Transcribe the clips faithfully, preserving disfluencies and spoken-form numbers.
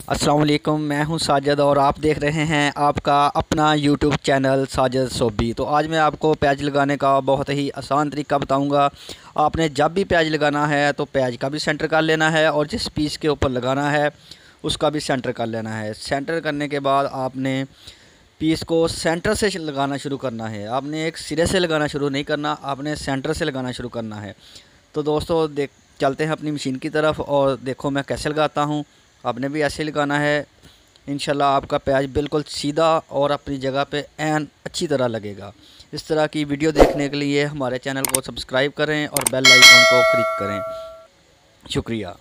अस्सलाम वालेकुम, मैं हूं साजिद और आप देख रहे हैं आपका अपना यूट्यूब चैनल साजिद सोबी। तो आज मैं आपको प्याज लगाने का बहुत ही आसान तरीका बताऊंगा। आपने जब भी प्याज लगाना है तो प्याज का भी सेंटर कर लेना है और जिस पीस के ऊपर लगाना है उसका भी सेंटर कर लेना है। सेंटर करने के बाद आपने पीस को सेंटर से लगाना शुरू करना है। आपने एक सिरे से लगाना शुरू नहीं करना, आपने सेंटर से लगाना शुरू करना है। तो दोस्तों देख चलते हैं अपनी मशीन की तरफ और देखो मैं कैसे लगाता हूँ। आपने भी ऐसे लगाना है। इंशाल्लाह आपका प्याज बिल्कुल सीधा और अपनी जगह पे एन अच्छी तरह लगेगा। इस तरह की वीडियो देखने के लिए हमारे चैनल को सब्सक्राइब करें और बेल आइकन को क्लिक करें। शुक्रिया।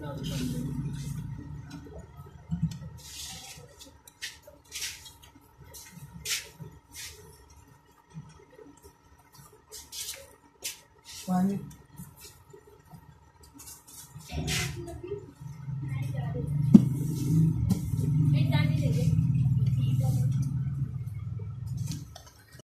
पानी